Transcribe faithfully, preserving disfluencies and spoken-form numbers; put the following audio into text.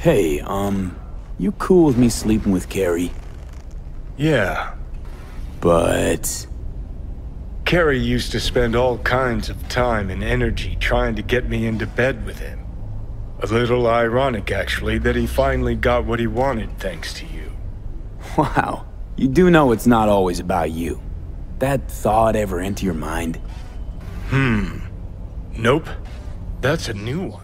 Hey, um, you cool with me sleeping with Kerry? Yeah. But... Kerry used to spend all kinds of time and energy trying to get me into bed with him. A little ironic, actually, that he finally got what he wanted thanks to you. Wow, you do know it's not always about you. That thought ever enter your mind? Hmm. Nope. That's a new one.